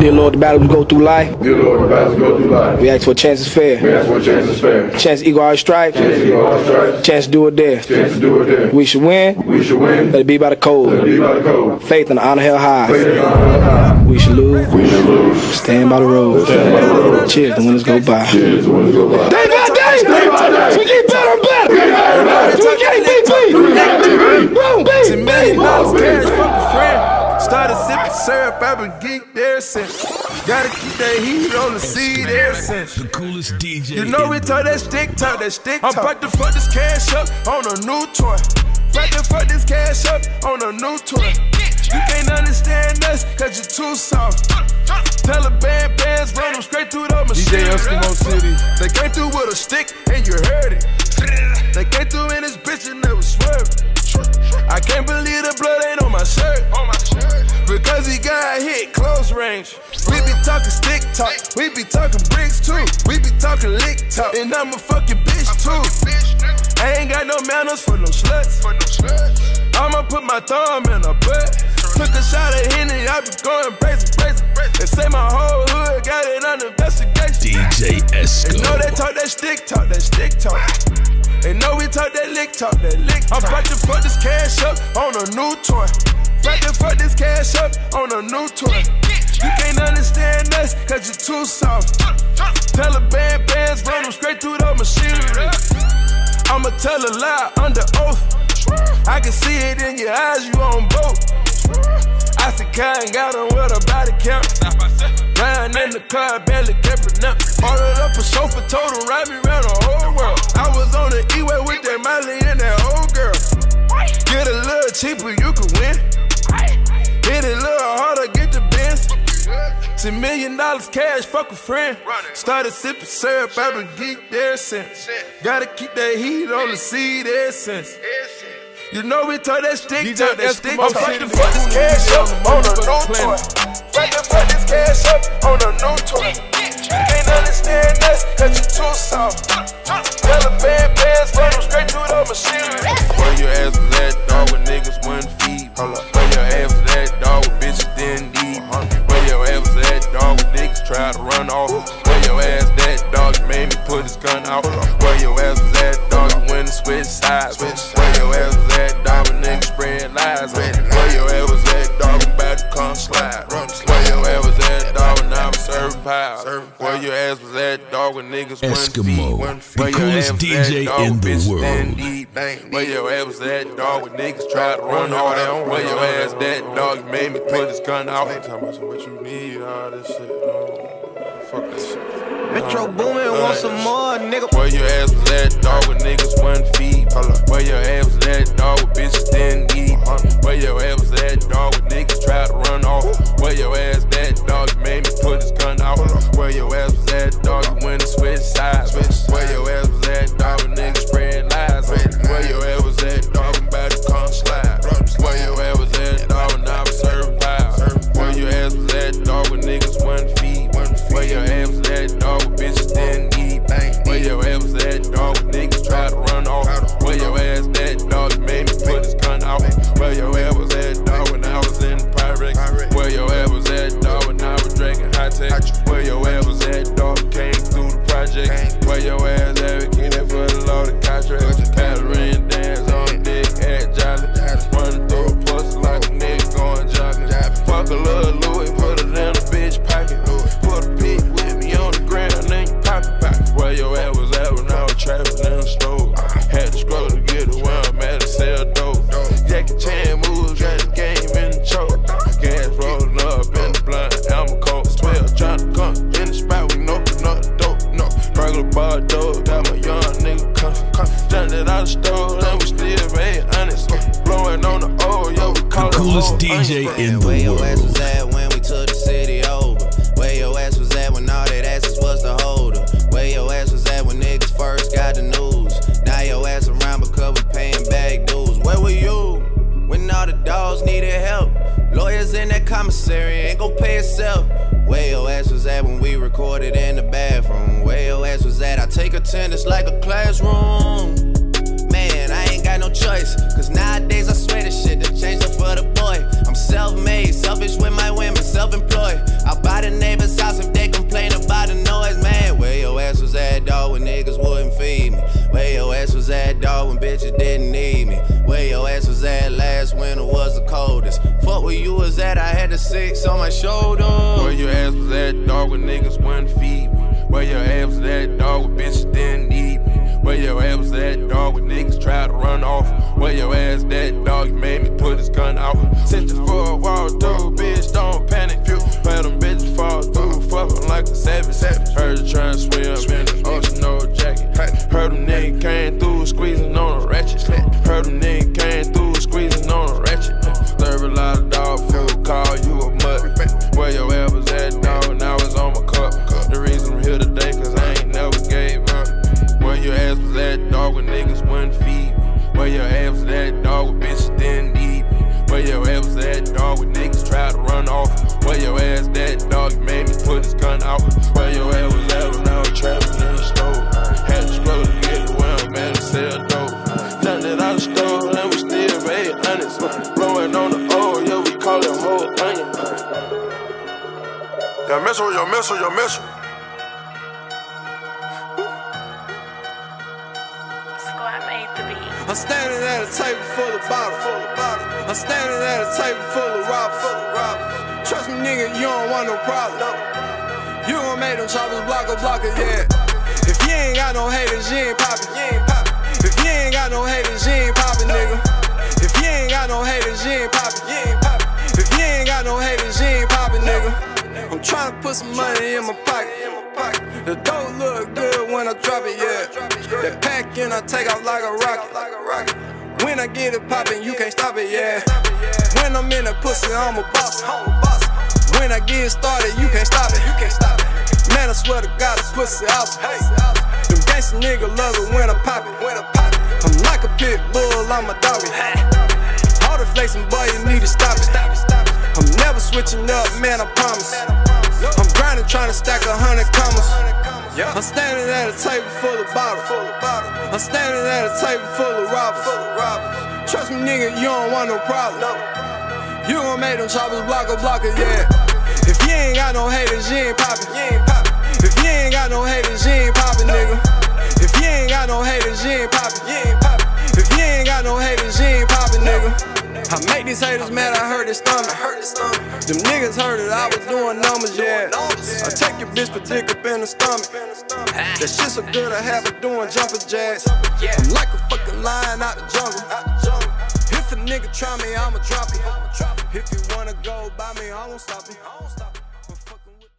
Dear Lord, the battles we go through life. Dear Lord, the battles we go through life. We ask for a chance is fair. We ask for a chance is fair. Chance to equal our stripes. Chance to equal our stripes. Chance to do it there. Chance to do it there. We should win. We should win. Let it be by the code. Let it be by the code. Faith and honor held high. Faith and honor held high. We should lose. We should lose. Stand by the road. Stand by the road. Cheers, the winners go by. Cheers, the winners go by. Day by day. Day by day. We get better and better. We get better and better. We can't beat me. $10 million cash, fuck a friend. Started sipping syrup, I've been geeked ever since. Gotta keep that heat on the seed ever since. The coolest DJ. You know we talk that stick talk, that stick talk. I'm about to fuck this cash up on a new toy. About to fuck this cash up on a new toy. You can't understand us, cause you're too soft. Taliban bands run them straight through the machine. DJ Eskimo City. They came through with a stick and you heard it. They came through in this bitch and never swerved. I can't believe the blood ain't on my shirt. Because he got hit close range. We be talking stick talk, we be talking bricks too. We be talking lick talk, and I'm a fucking bitch too. I ain't got no manners for no sluts. I'ma put my thumb in her butt. Took a shot at Henny, I be going crazy. They say my whole hood got it under investigation. DJ Esco. They know they talk that stick talk, They know we talk that lick talk, I'm about to fuck this cash up on a new toy. About to fuck this cash up on a new toy. You can't understand us, cause you're too soft. Taliban bands run them straight through the machinery. I'ma tell a lie under oath. I can see it in your eyes, you on boat. I said Kyle got on with a body count. Riding in the car, barely kept up. Ordered up a chauffeur, told him ride me around the whole world. I was on the E-way with that Miley and that old girl. Get a little cheaper, you can win. Hit it a little harder, get the Benz. $10 million cash, fuck a friend. Started sipping syrup, I've been geeked ever since. Gotta keep that heat on the seed ever since. You know we talk that stick talk, I'm about to fuck this cash up on a new toy. About to fuck this cash up on a new toy. You can't understand us, cause you too soft. Taliban bands run them straight through the machinery. Where your ass was at, dog, with niggas wouldn't feed. Where your ass was at, dog, with bitches didn't need. Where your ass was at, dog, with niggas tried to run off. Where your ass that, dog, made me put his gun out. Where your ass was at, dog, you went and switched sides. Where your ass was at, dog, with niggas spread lies. Where your ass was at, dog, I'm about to come slide. Where your ass was at, dog, and I'm serving pies. Where your ass was at, dog, with niggas Eskimo, the coolest DJ in the world. Where your ass was at, dog, with niggas tried to run all that. Where your ass that, dog, you made me put his gun out. Talking about what you need, all this shit. Fuck that shit. Metro Boomin, want some more, nigga. Where your ass was at, dog, with niggas wouldn't feed. Where your ass was at, dog, with bitches didn't eat. Where your ass was at, dog, with niggas tried to run off. Where your ass that, dog, you made me put his gun out. Where your ass was at, dog, you went and switched sides. Where your ass was at, dog, with niggas spread lies. Where your ass was at, dog, I'm about to come slide. Where your ass was at, dog, and I was serving pies. Where your ass was at, dog, with niggas wouldn't feed. Where your ass was at, dog, with bitches didn't eat. Where your ass was at, dog, with niggas tried to run off. Where your ass that, dog, you made me put his gun out. Where your ass was at, dog, when I was in the Pyrex. Where your ass was at, dog, when I was drinking high tech. Where your ass was at, dog, came through the project. Where your ass advocated for the law, the contract. Catherine dance on dick, at Jolly. Running through a pussy like a nigga going jogging. Fuck a little Louis, put it in a bitch pocket. Put a pig with me on the ground, then you pocket. Where your ass was at when I was trapping in the store. Had to scroll to get to where I'm at to sell dope. Jackie Chan moves, got the game in the choke. Gas rolling up in the blunt, I'm a cold 12. Trying to come in the spot, we know the dope. No, regular bar dope, got my young nigga comfy. Jumped it out the store, and we still made honest. Blowing on the old, yo, we call the coolest DJ in the world. Where your ass was at when we took the city over? Where your ass was at when all that asses was the holder? Where your ass was at when niggas first got the news? Now your ass around because we paying back dues. Where were you when all the dogs needed help? Lawyers in that commissary ain't gon' pay itself. Where your ass was at when we recorded in the bathroom? Where your ass was at? I take attendance like a classroom. Man, I ain't got no choice, cause nowadays I swear this shit that changed up for the boy. I'm self-made, selfish with my women, self-employed. I'll buy the Where you was at, I had the 6 on my shoulder. Where your ass was at, dog, when niggas wouldn't feed me. Where your ass was at, dog, when bitches didn't need me. Where your ass was at, dog, when niggas tried to run off. Where your ass that, dog, you made me put his gun out. Sent you for a walk through, bitch, don't panic. Where them bitches fall through, fucking like a savage. Heard you trying to swim in the ocean, no jacket. Heard them niggas came through, squeezing on a ratchet. Heard them niggas came through, squeezing on a ratchet. Serve a lot of dog food, call you a mutt. Where your ass was at, dog, now it's on my cup. The reason I'm here today, cause I ain't never gave up. Where your ass was at, dog, when niggas wouldn't feed me. Where your ass was at, dog, when bitches didn't need me. Where your ass was at, dog, when niggas tried to run off. Where your ass that, dog, you made me put his gun out. Where your ass was at when I was trapping in the store. Had to struggle to get to where I'm at to sell dope. Done it out the store, and we still made honest. Blowing on the oil, yeah, we call it whole onion. Yo missile, yo missile, yo missile. I'm standing at a table full of bottles. I'm standing at a table full of robbers. Trust me, nigga, you don't want no problem. You gon' make them choppers block, yeah. If you ain't got no haters, you ain't poppin'. If you ain't got no haters, you ain't poppin', nigga. If you ain't got no haters, you ain't poppin'. If you ain't got no haters, you ain't poppin', nigga. I'm tryna put some money in my pocket. The dough look good when I drop it, yeah. That pack in, I take off like a rocket. When I get it poppin', you can't stop it, yeah. When I'm in the pussy, I'm a boss. When I get started, you can't stop it. Man, I swear to God, the pussy awesome. Them gangsta niggas love it when I pop it. I'm like a pit bull, I'm a doggy. All the flexing, boy, you need to stop it. I'm never switching up, man, I promise. I'm grinding, trying to stack 100 commas. I'm standing at a table full of bottles. I'm standing at a table full of robbers. Trust me, nigga, you don't want no problem. You gon' make them choppers block, yeah. If you ain't got no haters, you ain't poppin'. If you ain't got no haters, you ain't poppin', nigga. If you ain't got no haters, you ain't poppin'. If you ain't got no haters, you ain't poppin', nigga. I make these haters mad, I hurt their stomach. Them niggas heard it, I was doing numbers, yeah. I take your bitch, put dick up in the stomach. That shit so good, I have her doing jumping jacks. I'm like a fucking lion out the jungle. If a nigga try me, I'ma drop it. If you wanna go by me, I won't stop it.